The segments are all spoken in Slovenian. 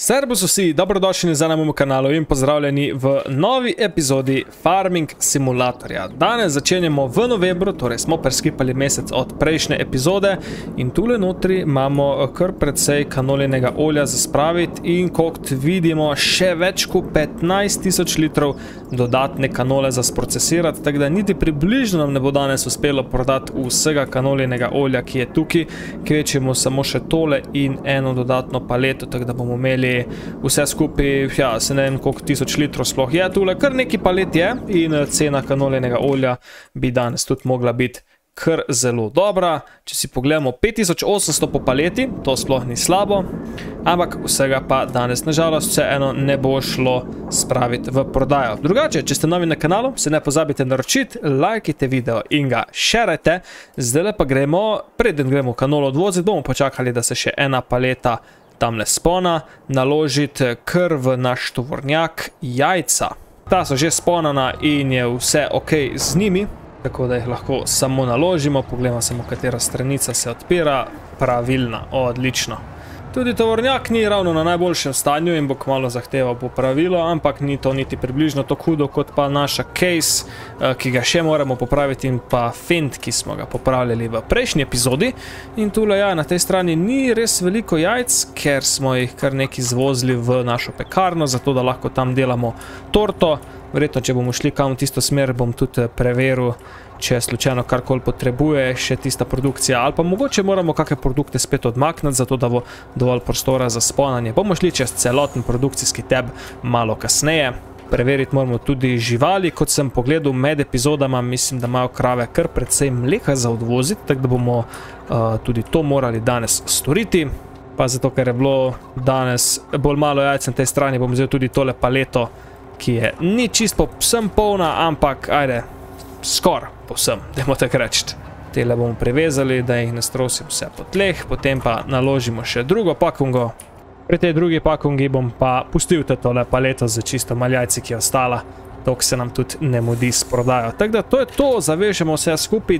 Servus vsi, dobrodošli nazaj na mojem kanalu in pozdravljeni v novi epizodi Farming Simulatorja. Danes začenjamo v novembru, torej smo preskipali mesec od prejšnje epizode in tule notri imamo kar precej kanolinega olja za spraviti in kot vidimo še več kot 15.000 litrov dodatne kanole za sprocesirati, tako da niti približno nam ne bo danes uspelo prodati vsega kanolinega olja, ki je tukaj, kvečemo samo še tole in eno dodatno paleto, tako da bomo imeli vse skupaj, ja, se ne vem koliko tisoč litrov sploh je tule, kar neki palet je in cena kanolinega olja bi danes tudi mogla biti kar zelo dobra. Če si pogledamo 5800 po paleti, to sploh ni slabo, ampak vsega pa danes nažalost vseeno ne bo šlo spraviti v prodajo. Drugače, če ste novi na kanalu, se ne pozabite naročiti, lajkite video in ga šerajte. Zdaj pa gremo, preden gremo kanolo odvoziti, bomo počakali, da se še ena paleta tamle spona, naložiti kar v naš tovornjak jajca. Ta so že sponana in je vse ok z njimi, tako da jih lahko samo naložimo. Poglejmo samo, katera stranica se odpira. Pravilna, odlično. Tudi tovornjak ni ravno na najboljšem stanju in bo kmalu zahteval popravilo, ampak ni to niti približno tako hudo kot pa naša case, ki ga še moramo popraviti, in pa fend, ki smo ga popravljali v prejšnji epizodi. In tule, ja, na tej strani ni res veliko jajc, ker smo jih kar nekaj zvozili v našo pekarno, zato da lahko tam delamo torto. Verjetno, če bomo šli kam v tisto smer, bom tudi preveril, če slučajno karkoli potrebuje še tista produkcija, ali pa mogoče moramo kakšne produkte spet odmakniti, zato da bo dovolj prostora za sponanje. Bomo šli čez celoten produkcijski tab malo kasneje. Preveriti moramo tudi živali, kot sem pogledal med epizodama, mislim, da imajo krave kar precej mleka za odvoziti, tako da bomo tudi to morali danes storiti. Pa zato, ker je bilo danes bolj malo jajc na tej strani, bom vzel tudi tole paleto, ki je ni čisto povsem polna, ampak ajde, skoraj povsem, dajmo tako reči. Tele bomo privezali, da jih ne strosim vse po tleh, potem pa naložimo še drugo pakungo. Pri tej drugi pakungi bom pa pustil tole paleto za čisto maljajci, ki je ostala, dok se nam tudi ne mudi s prodajo. Tako da to je to, zavežemo vse skupaj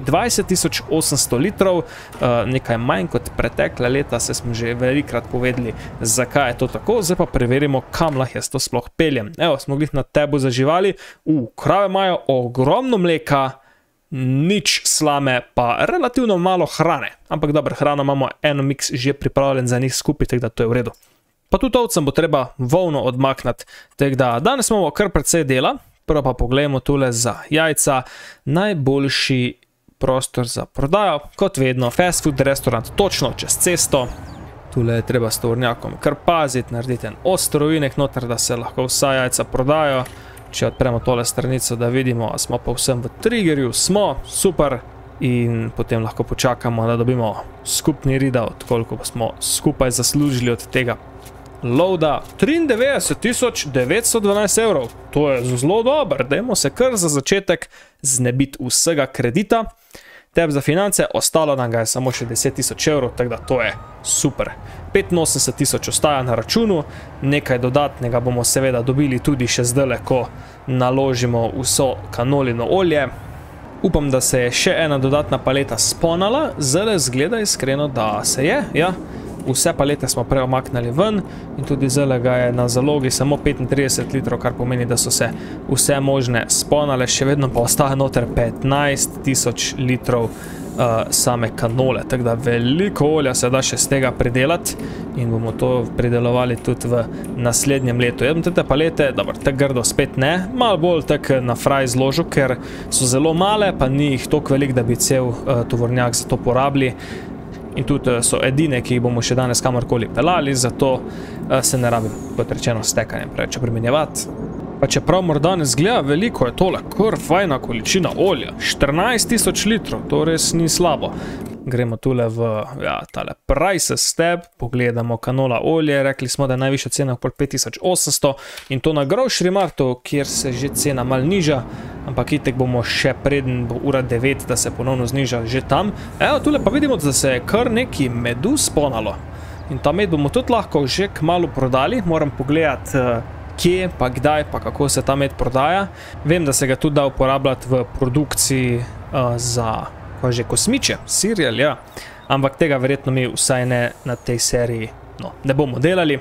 20.800 litrov, nekaj manj kot pretekla leta, se smo že velikrat povedali, zakaj je to tako. Zdaj pa preverimo, kam lahko jaz to sploh peljem. Evo, smo glih na tabu za živali. Krave imajo ogromno mleka, nič slame, pa relativno malo hrane. Ampak dobro, hrano imamo eno mix že pripravljen za njih skupaj, tako da to je v redu. Pa tudi ovcem bo treba volno odmakniti, tako da danes imamo kar precej dela. Prvo pa pogledamo tule za jajca. Najboljši prostor za prodajo, kot vedno, fast food restaurant točno čez cesto. Tule je treba s tovornjakom kar paziti, narediti en oster ovinek noter, da se lahko vsa jajca prodajo. Če odpremo tole stranico, da vidimo, smo pa vsem v triggerju, smo, super. In potem lahko počakamo, da dobimo skupni readout, koliko smo skupaj zaslužili od tega loada. 93.912 evrov, to je zelo dobro, dajmo se kar za začetek znebiti vsega kredita. Tab za finance, ostalo nam ga je samo še 10.000 evrov, tako da to je super. 85.000 ostaja na računu, nekaj dodatnega bomo seveda dobili tudi še zdajle, ko naložimo vso kanolino olje. Upam, da se je še ena dodatna paleta sponala, zdaj zgleda iskreno, da se je, ja. Vse palete smo prej omaknili ven in tudi zdaj ga je na zalogi samo 35 litrov, kar pomeni, da so se vse možne sponale, še vedno pa ostaja noter 15.000 litrov same kanole, tako da veliko olja se da še z tega pridelati in bomo to pridelovali tudi v naslednjem letu. Jaz bom te palete, dobro, tako grdo spet ne, malo bolj tako na fraj zložil, ker so zelo male, pa ni jih toliko velik, da bi cel tovornjak za to porabili. In tudi so edine, ki jih bomo še danes kamorkoli pelali, zato se ne rabim, kot rečeno, s tekanjem preveč obremenjevati. Pa čeprav morda ne zgleda veliko, je tole kar fajna količina olja. 14.000 litrov, to res ni slabo. Gremo tule v tale prices tab, pogledamo kanola olje, rekli smo, da je najvišja cena okoli 5.800 in to na Grocery Martu, kjer se že cena mal niža, ampak itek bomo še preden bo ura 9, da se ponovno zniža že tam. Evo, tule pa vidimo, da se je kar neki medu sponalo in ta med bomo tudi lahko že kmalu prodali. Moram pogledati, kje, pa kdaj, pa kako se ta med prodaja. Vem, da se ga tudi da uporabljati v produkciji za že kosmiče, cereal, ja. Ampak tega verjetno mi vsaj ne na tej seriji ne bomo delali.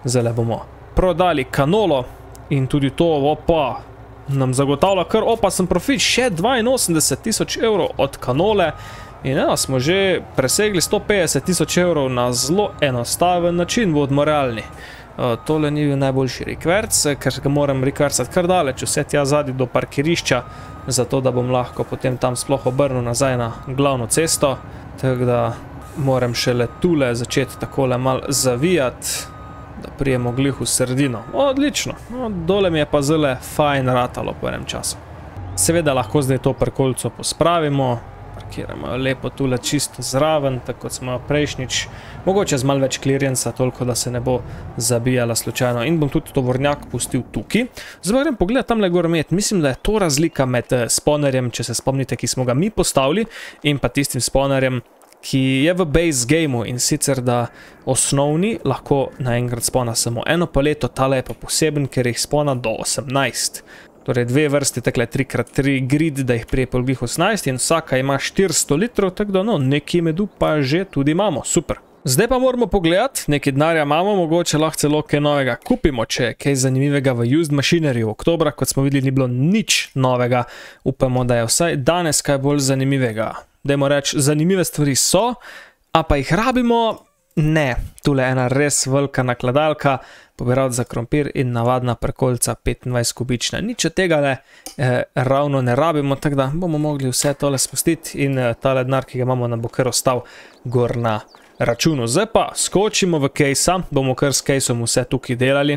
Zdaj bomo prodali kanolo in tudi to, opa, nam zagotavlja kar opasen profit, še 82.000 evrov od kanole. In ja, smo že presegli 150.000 evrov na zelo enostaven način, bodimo realni. Tole ni bil najboljši rekverc, ker ga moram rekvercati kar daleč, vse tja zadnji do parkirišča, zato da bom lahko potem tam sploh obrnil nazaj na glavno cesto. Tako da moram šele tule začeti takole malo zavijati, da prijemo glih v sredino. Odlično, dole mi je pa zelo fajn ratalo po enem času. Seveda lahko zdaj to prkolco pospravimo, parkiramo lepo tule čisto zraven, tako kot smo prejšnjič, mogoče z malo več clearansa, toliko da se ne bo zabijala slučajno. In bom tudi tovornjak pustil tukaj. Zdaj grem pogledati tamle gor met. Mislim, da je to razlika med spawnerjem, če se spomnite, ki smo ga mi postavili, in pa tistim spawnerjem, ki je v base gameu, in sicer da osnovni lahko naenkrat spawna samo eno paleto, tale je pa poseben, ker jih spawna do 18. Torej dve vrsti takle 3x3 grid, da jih prije polgih 18 in vsaka ima 400 litrov, tako da no, neki medu pa že tudi imamo, super. Zdaj pa moramo pogledati, nekaj denarja imamo, mogoče lahko celo kaj novega kupimo, če je kaj zanimivega v used machinery. V oktobra, kot smo videli, ni bilo nič novega, upamo, da je vsaj danes kaj bolj zanimivega. Dajmo reči, zanimive stvari so, a pa jih rabimo? Ne, tule je ena res velika nakladalka, pobirati za krompir in navadna prkolca 25 kubična. Nič od tega ravno ne rabimo, tako da bomo mogli vse tole spustiti in tale denar, ki ga imamo, nam bo kar ostal gor na računu. Zdaj pa skočimo v case-a, bomo kar s case-om vse tukaj delali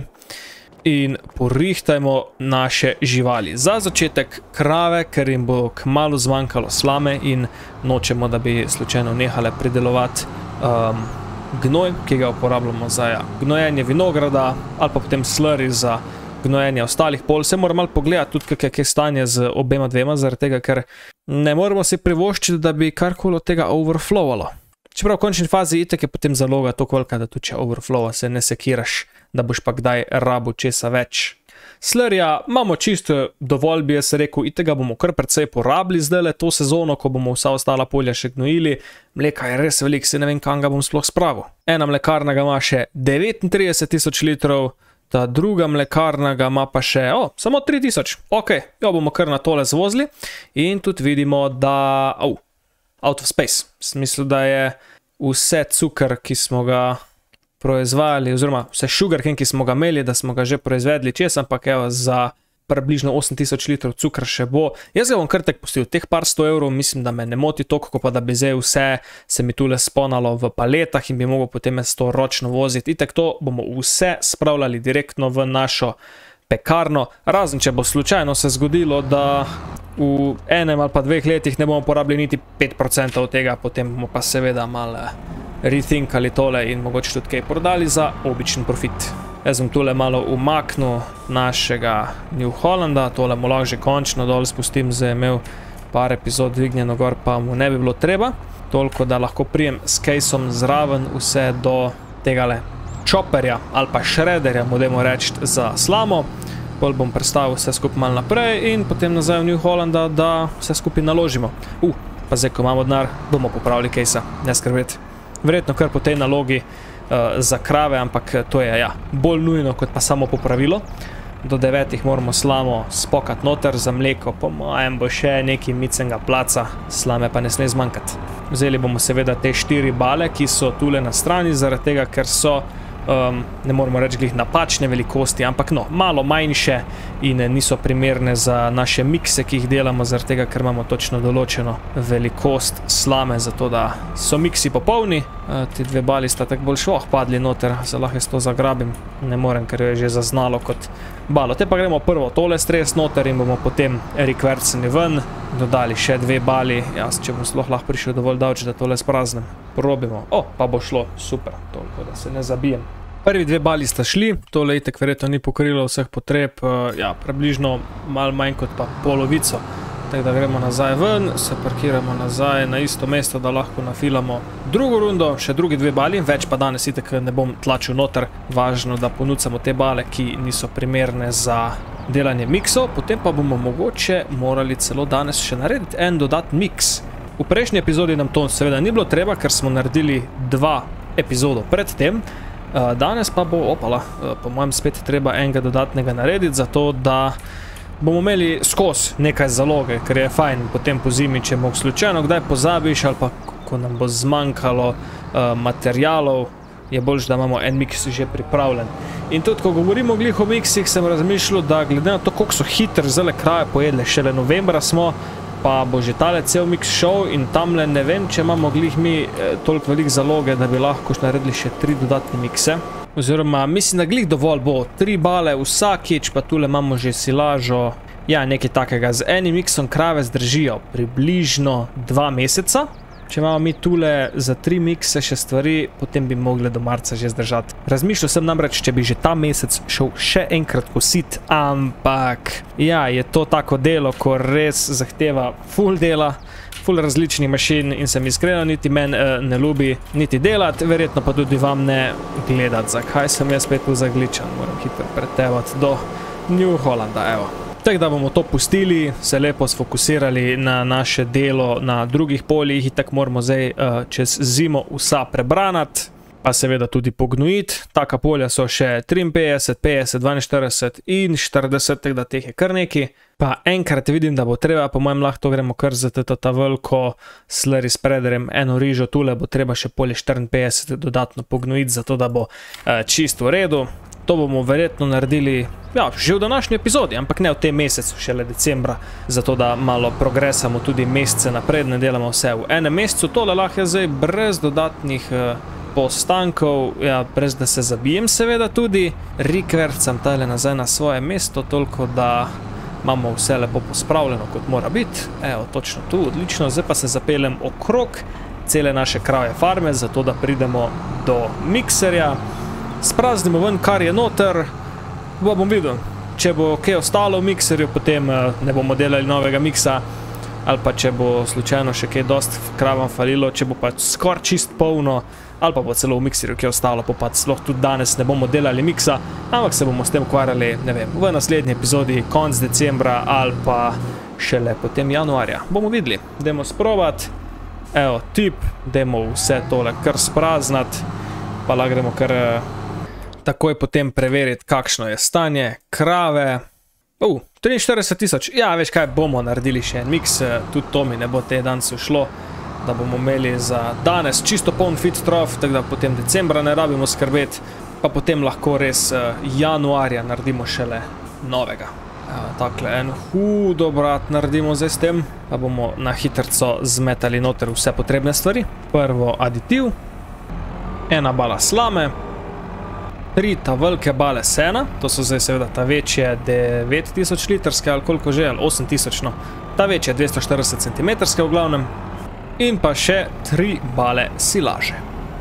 in porihtajmo naše živali. Za začetek krave, ker jim bo kmalu zmanjkalo slame in nočemo, da bi slučajno nehale pridelovati gnoj, ki ga uporabljamo za gnojenje vinograda ali pa potem slurry za gnojenje ostalih pol. Se moram malo pogledati tudi, kak je stanje z obema dvema, zaradi tega, ker ne moramo si privoščiti, da bi karkoli od tega overflowalo. Čeprav v končni fazi itak je potem zaloga toliko velika, da tudi če overflowa se ne sekiraš, da boš pa kdaj rabu česa več. Slurryja imamo čisto dovolj, bi jaz rekel, itak ga bomo kar precej porabili zdajle to sezono, ko bomo vsa ostala polja še gnojili. Mleka je res velik, se ne vem, kam ga bom sploh spravil. Ena mlekarna ga ima še 39.000 litrov, ta druga mlekarna ga ima pa še, samo 3.000. Ok, jo bomo kar na tole zvozili in tudi vidimo, da, out of space. Smislu, da je vse cukr, ki smo ga proizvajali, oziroma vse sugarcane, ki smo ga imeli, da smo ga že proizvedli čez, ampak evo, za približno 8.000 litrov cukra še bo. Jaz ga bom kar tek pustil, teh par 100 evrov, mislim, da me ne moti toliko, pa da bi zdaj vse se mi tule sponalo v paletah in bi mogel potem jaz to ročno voziti. Itak to bomo vse spravljali direktno v našo pekarno, razen če bo slučajno se zgodilo, da v enem ali pa 2 letih ne bomo porabili niti 5% od tega, potem bomo pa seveda malo rethinkali tole in mogoče tudi kaj prodali za običen profit. Jaz bom tule malo umaknil našega New Hollanda, tole mu lahko že končno dol spustim, zdaj je imel par epizod dvignjeno gor, pa mu ne bi bilo treba. Toliko, da lahko prijem s caseom zraven vse do tegale chopperja ali pa shredderja, modemo reči, za slamo. Pol bom predstavil vse skupaj malo naprej in potem nazaj v New Hollanda, da vse skupaj naložimo. Pa zdaj, ko imamo denar, bomo popravili case-a, ne skrbeti. Verjetno kar po tej nalogi za krave, ampak to je bolj nujno kot pa samo popravilo. Do 9 moramo slamo spokati noter, za mleko po mojem bo še nekaj micenga placa, slame pa ne sme zmanjkati. Vzeli bomo seveda te 4 bale, ki so tule na strani, zaradi tega, ker so, ne moramo reči glih napačne velikosti, ampak no, malo manjše in niso primerne za naše mikse, ki jih delamo, zaradi tega, ker imamo točno določeno velikost slame, zato da so miksi popolni. Ti 2 bali sta tako bolj padli noter, se lahko jaz to zagrabim, ne morem, ker je že zaznalo kot balo. Te pa gremo prvo tole stres noter in bomo potem rekverceni ven, dodali še 2 bali, jaz če bom sploh lahko prišel dovolj davč, da tole spraznem. Probimo, pa bo šlo, super, toliko, da se ne zabijem. Prvi 2 bali sta šli, tole itek verjetno ni pokrilo vseh potreb, približno malo manj kot pa polovico. Tako da gremo nazaj ven, se parkiramo nazaj na isto mesto, da lahko nafilamo drugo rundo, še drugi 2 bali, več pa danes itek ne bom tlačil noter, važno, da ponucamo te bale, ki niso primerne za delanje miksov, potem pa bomo mogoče morali celo danes še narediti en dodatni miks. V prejšnji epizodi nam to seveda ni bilo treba, ker smo naredili 2 epizodo pred tem, Danes pa bo, opala, po mojem spet treba enega dodatnega narediti, zato da bomo imeli skozi nekaj zaloge, ker je fajn potem po zimi, če mog slučajno kdaj pozabiš ali pa ko nam bo zmanjkalo materialov, je boljš, da imamo en miks že pripravljen. In tudi, ko govorimo glih o miksih, sem razmišljal, da glede na to, koliko so hitro zele kraje pojedle, šele novembra smo, pa bo že tale cel miks šel in tamle ne vem, če imamo glih mi toliko velik zaloge, da bi lahko naredili še 3 dodatne mikse. Oziroma, mislim, da glih dovolj bo 3 bale vsakič, pa tule imamo že silažo, ja, nekaj takega. Z enim miksom krave zdržijo približno 2 meseca. Če imamo mi tule za 3 mikse še stvari, potem bi mogli do marca že zdržati. Razmišljal sem namreč, če bi že ta mesec šel še enkrat kosit, ampak ja, je to tako delo, ko res zahteva ful dela, ful različnih mašin in se mi iskreno niti meni ne ljubi niti delati, verjetno pa tudi vam ne gledati. Zakaj sem jaz spet zagličan? Moram hitro pretevati do New Hollanda, evo. Tako da bomo to pustili, se lepo sfokusirali na naše delo na drugih poljih in tako moramo zdaj čez zimo vsa prebranati, pa seveda tudi pognojiti. Taka polja so še 53, 50, 42 in 40, tako da teh je kar neki. Pa enkrat vidim, da bo treba, po mojem lahko gremo kar za ta veliko slurry spreaderjem, eno rižo, tule bo treba še polje 54 dodatno pognojiti, zato da bo čisto v redu. To bomo verjetno naredili, ja, že v današnji epizodi, ampak ne v tem mesecu, šele decembra, zato da malo progresamo tudi mesece naprej, ne delamo vse v enem mesecu. Tole lahko je zdaj brez dodatnih postankov, ja, brez da se zabijem seveda tudi. Rikvercam tale nazaj na svoje mesto, toliko da imamo vse lepo pospravljeno, kot mora biti. Evo, točno tu, odlično. Zdaj pa se zapeljem okrog cele naše kravje farme, zato da pridemo do mikserja. Spraznimo ven, kar je noter, pa bom videl, če bo kaj ostalo v mikserju, potem ne bomo delali novega miksa, ali pa če bo slučajno še kaj dost kravam falilo, če bo pa skoraj čist polno, ali pa bo celo v mikserju kaj ostalo, pa sploh tudi danes ne bomo delali miksa, ampak se bomo s tem ukvarjali, ne vem, v naslednji epizodi, konc decembra ali pa šele potem januarja. Bomo videli, dajmo sprobati, evo, tip, dajmo vse tole kar spraznati, pa lahko gremo kar takoj potem preveriti, kakšno je stanje krave. 43 000, ja, veš kaj, bomo naredili še en miks, tudi to mi ne bo te danes ušlo, da bomo imeli za danes čisto poln fit trof, tako da potem decembra ne rabimo skrbeti, pa potem lahko res januarja naredimo šele novega. Takle en hudo brat naredimo zdaj s tem, pa bomo na hitrco zmetali noter vse potrebne stvari. Prvo aditiv, 1 bala slame, 3 ta velike bale sena, to so zdaj seveda ta večje 9000 litrske ali koliko že, ali 8000, no. Ta večje 240 cm v glavnem. In pa še 3 bale silaže.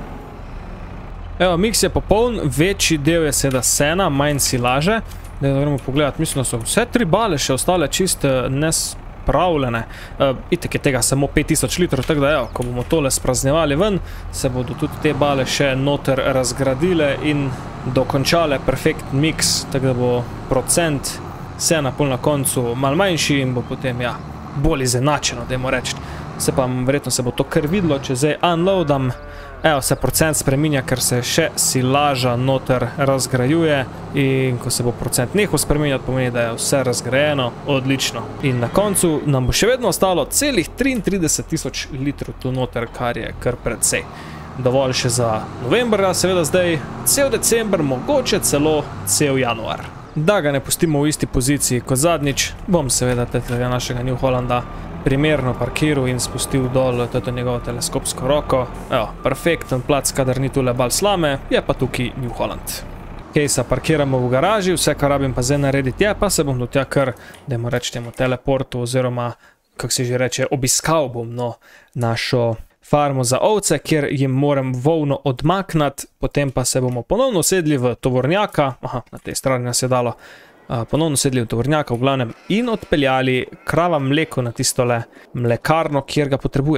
Evo, miks je popoln, večji del je seveda sena, manj silaže. Da gremo pogledati, mislim, da so vse 3 bale še ostale čist nespravljene. Itek je tega samo 5000 litrov, tako da evo, ko bomo tole spraznjevali ven, se bodo tudi te bale še noter razgradile in dokončale perfektni miks, tako da bo procent sena pol na koncu malo manjši in bo potem, ja, bolj izenačeno, dajmo reči. Se pa verjetno se bo to kar videlo, če zdaj unloadam, evo, se procent spreminja, ker se še silaža noter razgrajuje in ko se bo procent nehal spreminjati, pomeni, da je vse razgrajeno, odlično. In na koncu nam bo še vedno ostalo celih 33 000 litrov tu noter, kar je kar precej. Dovolj še za novembra, seveda zdaj cel december, mogoče celo cel januar. Da ga ne pustimo v isti poziciji kot zadnjič, bom seveda tega našega New Hollanda primerno parkiral in spustil dol toto njegovo teleskopsko roko. Evo, perfekten plac, kadar ni tule bal slame, je pa tukaj New Holland. Kejsa parkiramo v garaži, vse kar rabim pa zdaj narediti je, pa se bom do tja kar, dajmo reči temu teleportu, oziroma, kako se že reče, obiskal bom našo farmo za ovce, kjer jim moram volno odmaknati, potem pa se bomo ponovno sedli v tovornjaka, aha, na tej strani nas je dalo, ponovno sedli v tovornjaka v glavnem in odpeljali krava mleko na tistole mlekarno, kjer ga potrebujejo.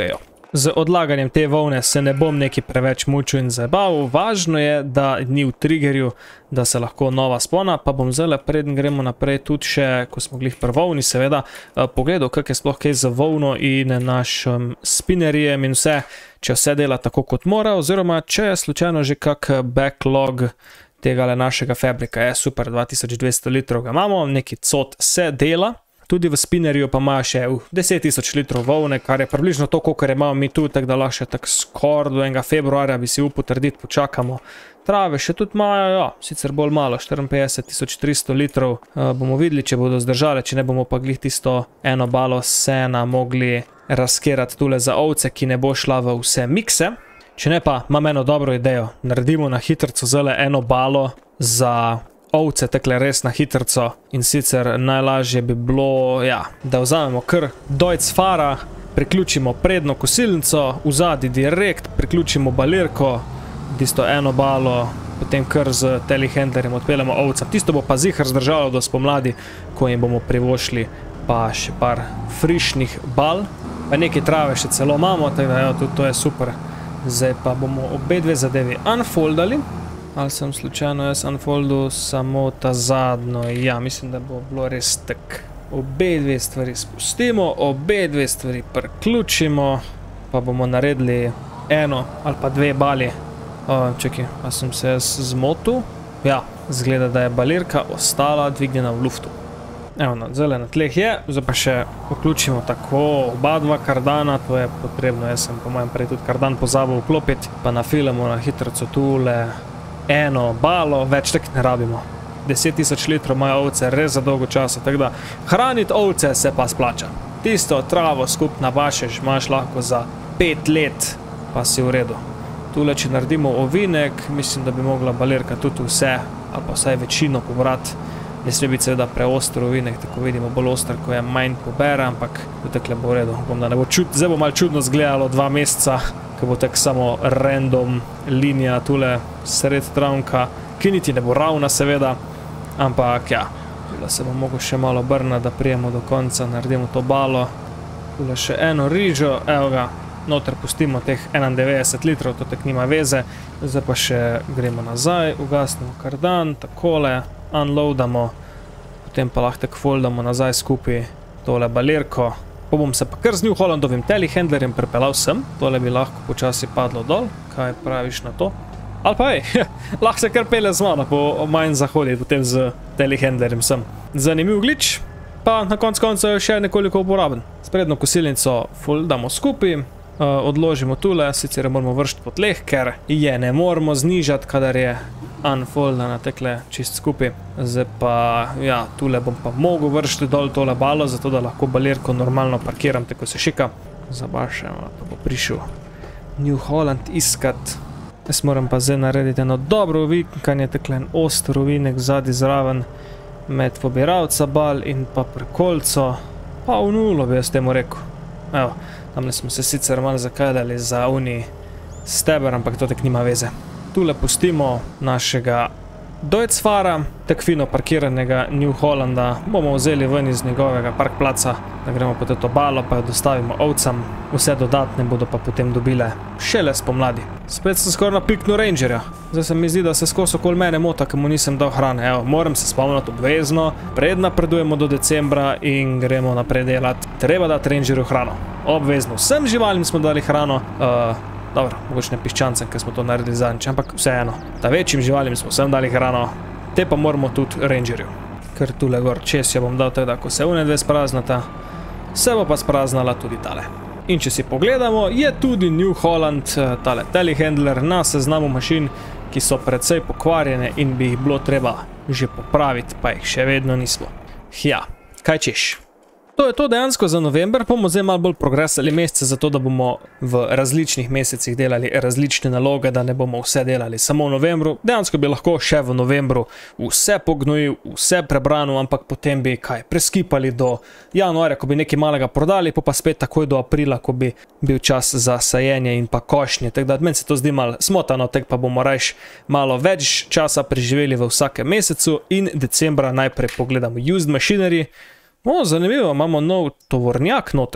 Z odlaganjem te volne se ne bom neki preveč mučil in zabaval. Važno je, da ni v triggerju, da se lahko nova spona, pa bom zdaj, preden gremo naprej, tudi še, ko smo glih pri volni, seveda, pogledal, kak je sploh kaj za volno in našim spinnerjem in vse, če vse dela tako kot mora, oziroma če je slučajno že kak backlog tega našega fabrika. Je super, 2200 litrov ga imamo, neki cot se dela. Tudi v spinnerju pa ima še 10.000 litrov volne, kar je približno to, kolikor imamo mi tu, tako da lahko še tako skoraj do 1. februarja bi si upal trditi, počakamo. Trave še tudi imajo, ja, sicer bolj malo, 54.300 litrov. Bomo videli, če bodo zdržale, če ne bomo pa glih tisto eno balo sena mogli razkerati tule za ovce, ki ne bo šla v vse mikse. Če ne pa, imam eno dobro idejo. Naredimo na hitrco zale eno balo za ovce, tekle res na hitrco, in sicer najlažje bi bilo, ja, da vzamemo kar dojc fara, priključimo prednjo kosilnico, vzadi direkt, priključimo balirko, tisto eno balo, potem kar z telehandlerjem odpeljamo ovcam. Tisto bo pa zihar zdržalo do spomladi, ko jim bomo privošli pa še par frišnih bal, pa nekaj trave še celo imamo, tako da, ja, tudi to je super. Zdaj pa bomo obe dve zadevi unfoldali. Ali sem slučajno jaz unfoldil samo ta zadnjo? Ja, mislim, da bo bilo res tak. Obe dve stvari spustimo, obe dve stvari priključimo, pa bomo naredili eno ali pa dve bali. Čekaj, a sem se jaz zmotil? Ja, zgleda, da je balirka ostala dvignjena v luftu. Evo, zdaj na tleh je, zdaj pa še vključimo tako oba dva kardana, to je potrebno, jaz sem po mojem prej tudi kardan pozabil vklopiti, pa nafilamo na hitrco tule eno balo, več tak ne rabimo. 10.000 litrov imajo ovce res za dolgo časa, tako da hraniti ovce se pa splača. Tisto travo skup nabašeš, imaš lahko za 5 let, pa si v redu. Tule, če naredimo ovinek, mislim, da bi mogla balirka tudi vse, ali pa vsaj večino pobrati. Ne sme biti seveda preostro ovinek, tako vidimo bolj ostar, ko je manj pobere, ampak takle bo v redu. Zdaj bo malo čudno zgledalo 2 meseca, ko bo tak samo random linija tule sred travnka, ki niti ne bo ravna seveda, ampak ja, tule se bom mogel še malo obrniti, da prijemo do konca, naredimo to balo. Tule še eno rižo, evo ga, noter pustimo teh 91 litrov, to tak nima veze. Zdaj pa še gremo nazaj, ugasnemo kardan, takole, unloadamo, potem pa lahko tako foldamo nazaj skupaj tole balirko. Pa bom se pa kar z New Hollandovim telehandlerjem pripeljal sem, tole bi lahko počasi padlo dol, kaj praviš na to? Ali pa ej, lahko se kar pelje z mano po manj zahodi, potem z telehandlerjem sem. Zanimiv glitch, pa na koncu je še nekoliko uporaben. Sprednjo kosilnico foldamo skupaj, odložimo tule, sicer moramo vršiti po tleh, ker je ne moramo znižati, kadar je unfoldana tekle čist skupaj. Zdaj pa, ja, tule bom pa mogel vršiti dol tole balo, zato da lahko balirko normalno parkiram, tako se šika. Zabašemo, pa bo prišel New Holland iskat. Jaz moram pa zdaj narediti eno dobro ovinkanje, tekle en oster ovinek zadnji zraven med pobiralca bal in pa prekolco, pa v nulo bi jaz temu rekel. Evo, tamle smo se sicer malo zakajdali za uni steber, ampak to tek nima veze. Tule pustimo našega Deutz-fara, tak fino parkiranega New Hollanda, bomo vzeli ven iz njegovega parkplaca, da gremo po to balo, pa jo dostavimo ovcam, vse dodatne bodo pa potem dobile šele spomladi. Spet sem skoraj napiknil Rangerja, zdaj se mi zdi, da se skozi okoli mene mota, ker mu nisem dal hrane. Evo, moram se spomniti obvezno, pred napredujemo do decembra in gremo naprej delati. Treba dati Rangerju hrano, obvezno. Vsem živalim smo dali hrano, dobro, mogoče ne piščancem, ker smo to naredili zadnjič, ampak vseeno. Ta večjim živalim smo vsem dali hrano, te pa moramo tudi Rangerju. Ker tule gor čez jo bom dal teda, ko se une dve spraznata, se bo pa spraznala tudi tale. In če si pogledamo, je tudi New Holland, tale telehandler, na seznamu mašin, ki so precej pokvarjene in bi jih bilo treba že popraviti, pa jih še vedno nismo. Ja, kaj češ? To je to dejansko za november, bomo zdaj malo bolj progresali mesece, zato da bomo v različnih mesecih delali različne naloge, da ne bomo vse delali samo v novembru. Dejansko bi lahko še v novembru vse pognojil, vse prebrano, ampak potem bi preskipali do januarja, ko bi nekaj malega prodali, pa spet takoj do aprila, ko bi bil čas za sajenje in pa košnje. Tako da meni se to zdi malo smotano, tako pa bomo rajš malo več časa preživeli v vsakem mesecu in decembra najprej pogledamo used machinery. Zanimivo, imamo nov tovornjak noter.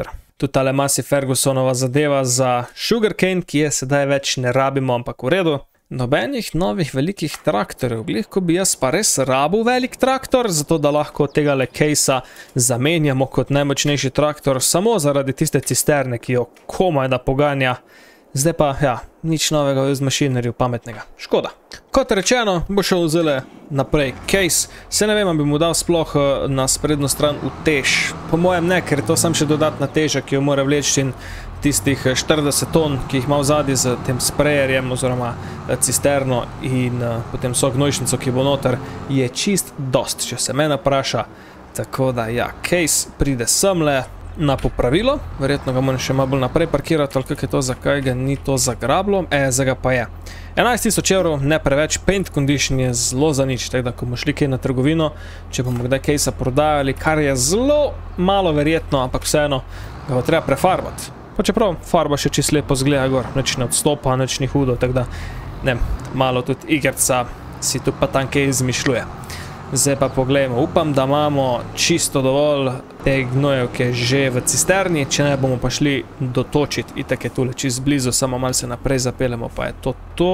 tudi tale Massey Fergusonova zadeva za sugarcane, ki je sedaj več ne rabimo, ampak v redu. Nobenih novih velikih traktorjev, glih, ko bi jaz pa res rabil velik traktor, zato da lahko tega le Casea zamenjamo kot najmočnejši traktor, samo zaradi tiste cisterne, ki jo komaj da poganja. Zdaj pa, ja, nič novega z mašinerju pametnega. Škoda. Kot rečeno, bo šel zelo naprej Case. Se ne vem, bi mu dal sploh na sprednjo stran utež. Po mojem ne, ker je to sam še dodatna teža, ki jo mora vleči in tistih 40 ton, ki jih ima v zadnji z tem sprayerjem oziroma cisterno in potem so gnojšnico, ki bo noter, je čist dost, če se mene vpraša. Tako da, ja, Case pride semle na popravilo, verjetno ga moram še malo bolj naprej parkirati, ali kak je to, zakaj ga ni to zagrablo, zdaj ga pa je. 11.000 evrov, ne preveč, paint condition je zelo za nič, tako da ko bomo šli kaj na trgovino, če bomo kdaj Casea prodajali, kar je zelo malo verjetno, ampak vseeno ga bo treba prefarbati. Pa čeprav farba še čisto lepo zgleda gor, nič ne odstopa, nič ni hudo, tako da ne, malo tudi igrca si tu pa tam kaj izmišljuje. Zdaj pa pogledajmo, upam, da imamo čisto dovolj te gnojevke že v cisterni, če ne bomo pa šli dotočiti, itak je tule čisto blizu, samo malo se naprej zapeljemo, pa je to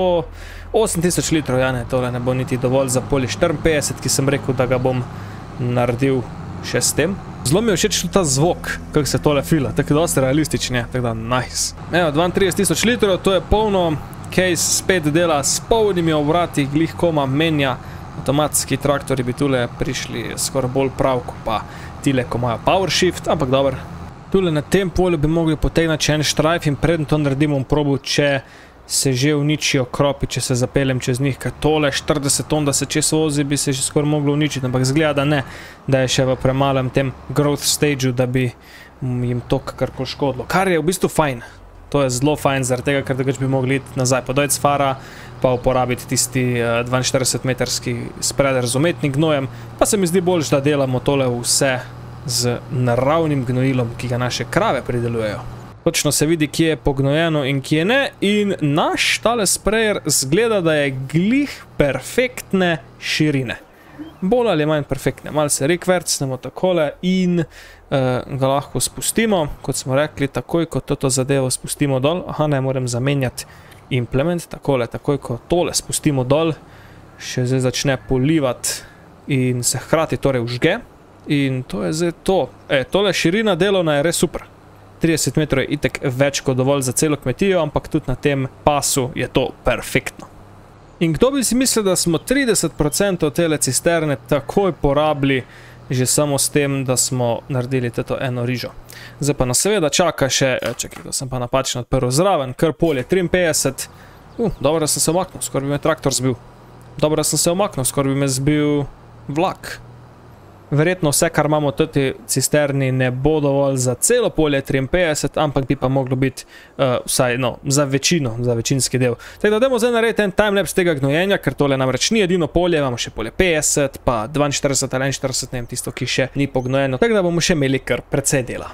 8000 litrov, ja ne, tole ne bo niti dovolj za poli 54, ki sem rekel, da ga bom naredil še s tem. Zelo mi je všeč ta zvok, kako se tole fila, tako je dosti realističen, tako da nice. Evo, 32.000 litrov, to je polno, Case spet dela s polnimi obrati, glih koma menja. Avtomatski traktori bi tule prišli skoraj bolj prav, kot pa tile, ko imajo power shift, ampak dober. Tule na tem polju bi mogli potegnati še en štrajf in predn to naredimo bom probal, če se že uničijo kropi, če se zapeljem čez njih, ker tole 40 ton, da se čez vozi, bi se že skoraj moglo uničiti, ampak zgleda, da ne, da je še v premalem tem growth stageu, da bi jim to kakorkoli škodilo, kar je v bistvu fajn. To je zelo fajn, zaradi tega, ker drugače bi mogli iti nazaj podojiti s fara, pa uporabiti tisti 42-metrski spreader z umetnim gnojem, pa se mi zdi bolj, da delamo tole vse z naravnim gnojilom, ki ga naše krave pridelujejo. Točno se vidi, kje je pognojeno in kje ne, in naš tale sprayer zgleda, da je glih perfektne širine. Bolj ali manj perfektne, malo se rekvercnemo takole in ga lahko spustimo, kot smo rekli, takoj, ko toto zadevo spustimo dol, aha, ne morem zamenjati implement, takole, takoj, ko tole spustimo dol, še zdaj začne polivati in se hkrati torej vžge in to je zdaj to. Tole širina delovna je res super. 30 metrov je itek več kot dovolj za celo kmetijo, ampak tudi na tem pasu je to perfektno. In kdo bi si mislil, da smo 30% tele cisterne takoj porabili, že samo s tem, da smo naredili to eno rižo. Zdaj pa nas seveda čaka še, čekaj, to sem pa napačno odprl zraven, kar polje 53. Dobro, da sem se omaknil, skoraj bi me traktor zbil. Dobro, da sem se omaknil, skoraj bi me zbil vlak. Verjetno vse, kar imamo v teti cisterni, ne bo dovolj za celo polje 53, ampak bi pa moglo biti vsaj, no, za večino, za večinski del. Tako da dajmo zdaj narediti en timelapse tega gnojenja, ker tole namreč ni edino polje, imamo še polje 50, pa 42 ali 41, ne vem, tisto, ki še ni pognojeno. Tako da bomo še imeli kar precej dela.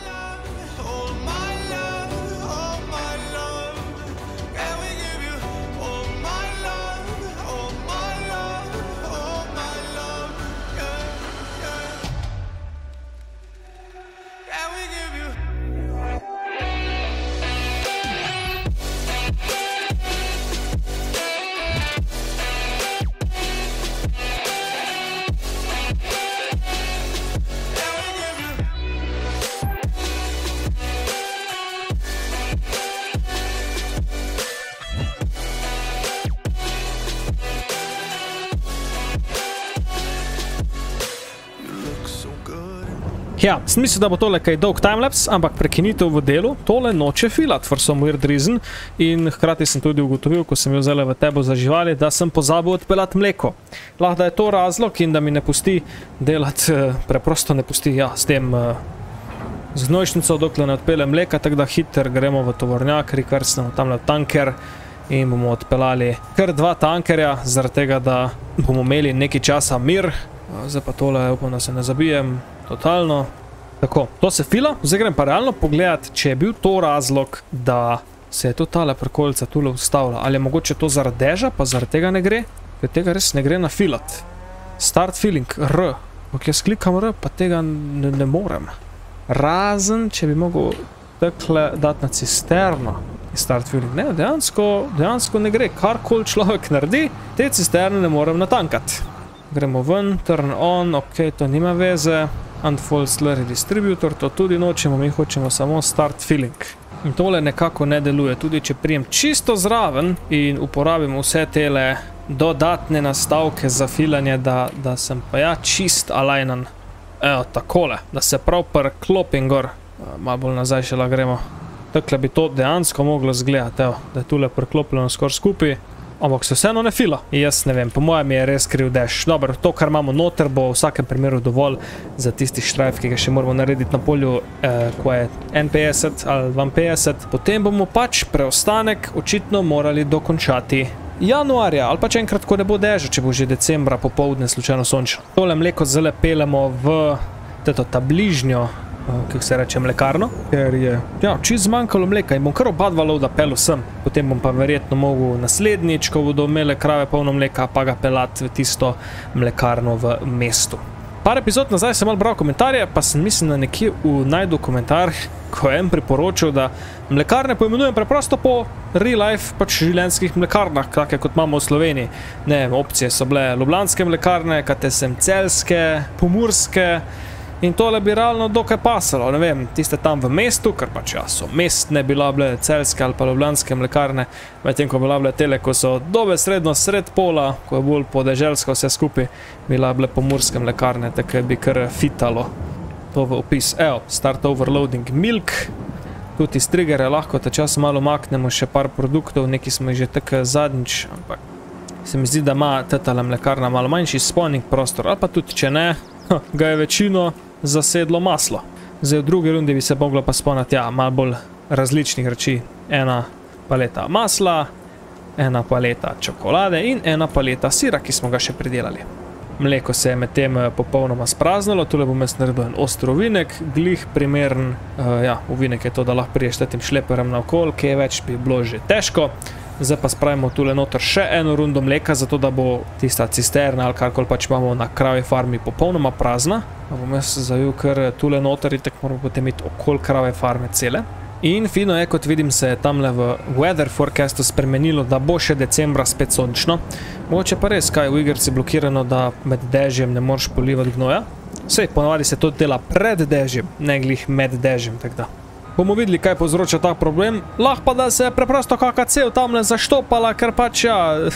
Ja, sem mislil, da bo tole kaj dolg timelapse, ampak prekinitev v delu tole noče filat for some weird reason in hkrati sem tudi ugotovil, ko sem jo vzela v tebo za živali, da sem pozabil odpeljati mleko. Lahko da je to razlog in da mi ne pusti delati, preprosto ne pusti, ja, s tem z gnojšnico, dokler ne odpeljem mleka, tako da hiter gremo v tovornjak, rekvercnemo tamle v tanker in bomo odpeljali kar 2 tankerja, zaradi tega, da bomo imeli nekaj časa mir. Zdaj pa tole, upam, da se ne zabijem totalno. Tako, to se fila, zdaj grem pa realno pogledati, če je bil to razlog, da se je to tale prikolica tule ustavila. Ali je mogoče to zaradi deža, pa zaradi tega ne gre? Ker tega res ne gre na filat. Start filling, R. Ok, jaz klikam R, pa tega ne morem. Razen, če bi mogel takle dati na cisterno in start filling. Ne, dejansko ne gre. Karkoli človek naredi, te cisterne ne morem natankati. Gremo ven, turn on, ok, to nima veze. Unfold slurry distributor, to tudi nočemo, mi hočemo samo start filling. In tole nekako ne deluje, tudi če prijem čisto zraven in uporabim vse tele dodatne nastavke za filanje, da sem pa ja čist alignan. Evo, takole, da se prav priklopim gor. Malo bolj nazaj še la gremo. Takle bi to dejansko moglo zgledati, evo, da je tule priklopljeno skor skupaj. Ampak se vseeno ne fila. Jaz ne vem, po mojem je res kriv dež. Dobro, to, kar imamo noter, bo v vsakem primeru dovolj za tisti štrajf, ki ga še moramo narediti na polju, ko je 51 ali 52. Potem bomo pač preostanek očitno morali dokončati januarja, ali pač enkrat, ko ne bo deža, če bo že decembra popoldne slučajno sončno. Tole mleko zelo peljemo v ta bližnjo, kako se reče, mlekarno, ker je čisto zmanjkalo mleka in bom kar oba dva loada pelil sem. Potem bom pa verjetno mogel naslednjič, ko bodo imele krave polno mleka, pa ga pelati v tisto mlekarno v mestu. Par epizod nazaj sem malo bral komentarje, pa sem mislim, da nekje najdu komentar, ko je en priporočil, da mlekarne poimenujem preprosto po real life, pač življenjskih mlekarnah, take kot imamo v Sloveniji. Ne vem, opcije so bile ljubljanske mlekarne, kate sem celjske, pomurske, in tole bi realno dokaj pasalo, ne vem, tiste tam v mestu, ker pač ja, so mestne bila bile celjske ali pa ljubljanske mlekarne, medtem ko bila bile tele, ko so dobesedno sred pola, ko je bolj podeželsko vse skupaj, bila bile pomurske mlekarne, tako bi kar fitalo to v opis. Evo, start overloading milk, tudi iz triggere lahko ta čas malo maknemo še par produktov, neki smo jih že tako zadnjič, ampak se mi zdi, da ima tale mlekarna malo manjši spawning prostor, ali pa tudi če ne, ga je večino zasedlo maslo. Zdaj v drugi rundi bi se moglo pa spawnati, ja, malo bolj različnih reči. Ena paleta masla, ena paleta čokolade in ena paleta sira, ki smo ga še pridelali. Mleko se je med tem popolnoma spraznilo, tule bom jaz naredil en ostro ovinek, glih primeren, ja, ovinek je to, da lahko priješ tem šleperem na okol, kaj več bi bilo že težko. Zdaj pa spravimo tule noter še eno rundo mleka, zato da bo tista cisterna ali karkoli pač imamo na kravi farmi popolnoma prazna. Bom jaz zavil kar tule noter in tako moramo potem iti okoli krave farme cele. In fino je, kot vidim, se je tamle v weather forecastu spremenilo, da bo še decembra spet sončno. Mogoče pa res, kaj v igrici blokirano, da med dežjem ne moreš polivati gnoja. Sej, ponavadi se to dela pred dežjem, ne glih med dežjem, tako da. Bomo videli, kaj povzroča ta problem. Lahko pa, da se je preprosto kaka cev tamle zaštopala, ker pač ja,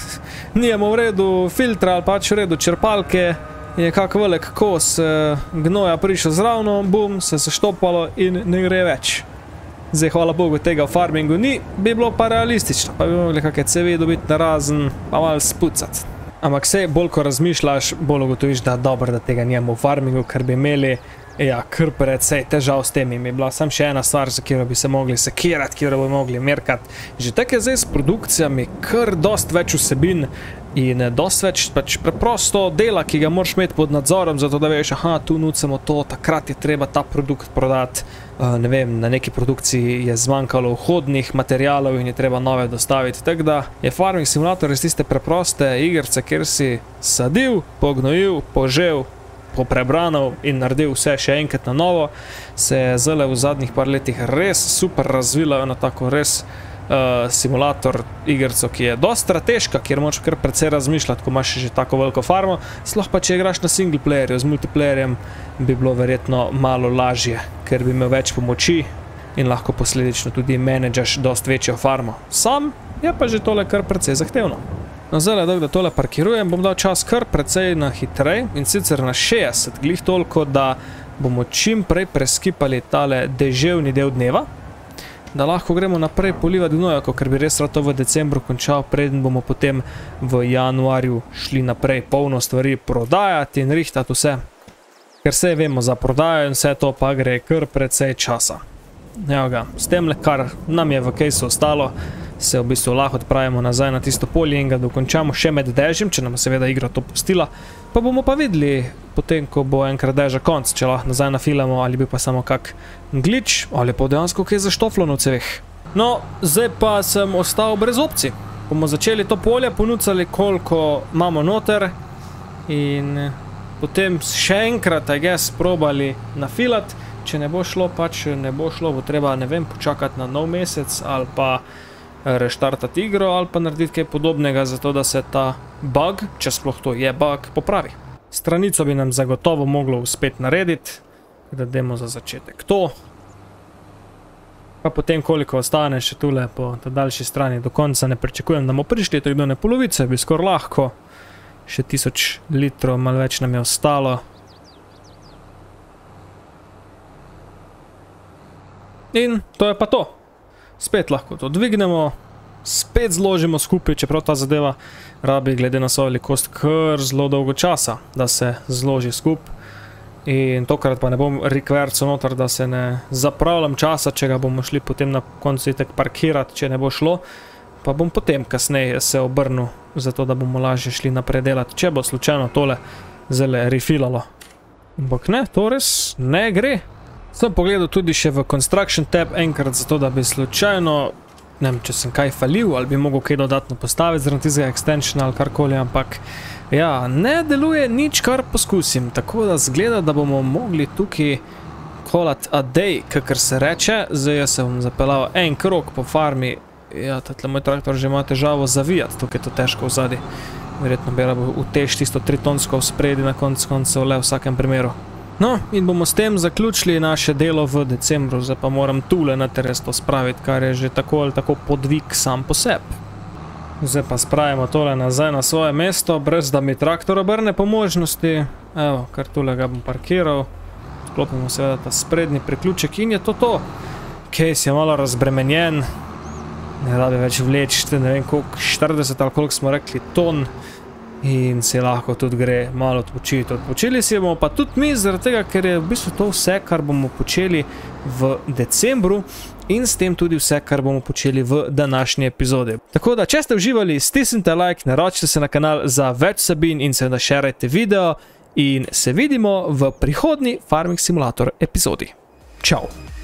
nijemo v redu filtra ali pač v redu črpalke, je kak velik kos gnoja prišel zravno, bum, se zaštopalo in ne gre več. Zdaj, hvala Bogu, tega v farmingu ni, bi bilo pa realistično, pa bi mogli kakšne cevi dobiti narazen, pa malo spucati. Ampak sej, bolj ko razmišljaš, bolj ugotoviš, da dobro, da tega nijemo v farmingu, ker bi imeli ja, kar precej težav s temi. Mi je bila sam še ena stvar, za katero bi se mogli sekirati, katero bi mogli merkati. Že tako je zdaj s produkcijami kar dost več vsebin in dost več pač preprosto dela, ki ga moraš imeti pod nadzorom, zato da veš, aha, tu nucamo to, takrat je treba ta produkt prodati. Ne vem, na neki produkciji je zmanjkalo vhodnih materialov in je treba nove dostaviti. Tako da je Farming Simulator res tiste preproste igrice, kjer si sadil, pognojil, požel, poprebranil in naredil vse še enkrat na novo, se je zelo v zadnjih par letih res super razvila, eno tako res simulator igrico, ki je dosti strateška, kjer moraš kar precej razmišljati, ko imaš že tako veliko farmo, sploh pa če igraš na single playerju, z multiplayerjem bi bilo verjetno malo lažje, ker bi imel več pomoči in lahko posledično tudi menedžaš dosti večjo farmo. Sam je pa že tole kar precej zahtevno. No, zdaj, da tole parkirujem, bom dal čas kar precej na hitrej in sicer na 60, glih toliko, da bomo čim prej preskipali tale deževni del dneva, da lahko gremo naprej polivati gnojako, ker bi res rad to v decembru končal, preden bomo potem v januarju šli naprej polno stvari prodajati in rihtati vse. Ker vse vemo za prodajo in vse to pa gre kar precej časa. Evo ga, s temle, kar nam je v kejsu ostalo, se v bistvu lahko odpravimo nazaj na tisto polje in ga dokončamo še med dežjem, če nam seveda igra to pustila. Pa bomo pa videli, potem ko bo enkrat dežja konc, če lahko nazaj nafilamo ali bi pa samo kak glitch ali pa dejansko kaj zaštoflo na cevih. No, zdaj pa sem ostal brez opcij. Bomo začeli to polje, ponucali koliko imamo noter in potem še enkrat, I guess, probali nafilati če ne bo šlo, pač ne bo šlo, bo treba, ne vem, počakati na nov mesec ali pa reštartati igro ali pa narediti kaj podobnega, zato da se ta bug, če sploh to je bug, popravi. Stranico bi nam zagotovo moglo uspeti narediti, da demo za začetek to. Pa potem, koliko ostane še tule po ta daljši strani, do konca ne pričakujem, da bomo prišli, to je do ne polovice, bi skoraj lahko. Še 1000 litrov, malo več nam je ostalo. In to je pa to. Spet lahko to dvignemo, spet zložimo skupaj, čeprav ta zadeva rabi glede na svojo velikost kar zelo dolgo časa, da se zloži skupaj. In tokrat pa ne bom rekverco noter, da se ne zapravljam časa, če ga bomo šli potem na koncu itek parkirati, če ne bo šlo. Pa bom potem kasneje se obrnil, zato da bomo lažje šli naprej delati, če bo slučajno tole zelo refilalo. Ampak ne, to res ne gre. Sem pogledal tudi še v Construction tab enkrat, zato da bi slučajno, ne vem, če sem kaj falil ali bi mogel kaj dodatno postaviti zaradi tistega extensiona ali karkoli, ampak ja, ne deluje nič, kar poskusim, tako da zgleda, da bomo mogli tukaj call it a day, kakor se reče. Zdaj jaz se bom zapeljal en krog po farmi. Ja, tatle moj traktor že ima težavo zavijati, tukaj je to težko vzadi. Verjetno bi rabo utež tisto 3-tonsko v spredi na koncu le v vsakem primeru. No, in bomo s tem zaključili naše delo v decembru, zdaj pa moram tule na teres to spraviti, kar je že tako ali tako podvig sam po sebi. Zdaj pa spravimo tole nazaj na svoje mesto, brez da mi traktor obrne po možnosti. Evo, kar tule ga bom parkiral. Sklopimo seveda ta sprednji priključek in je to to. Case je malo razbremenjen. Ne rabi več vleči, ne vem koliko, 40 ali koliko smo rekli ton. In se lahko tudi gre malo odpočiti. Odpočili si bomo pa tudi mi, zaradi tega, ker je v bistvu to vse, kar bomo počeli v decembru in s tem tudi vse, kar bomo počeli v današnji epizodi. Tako da, če ste uživali, stisnite like, naročite se na kanal za več vsebin in seveda šerajte video in se vidimo v prihodnji Farming Simulator epizodi. Čau!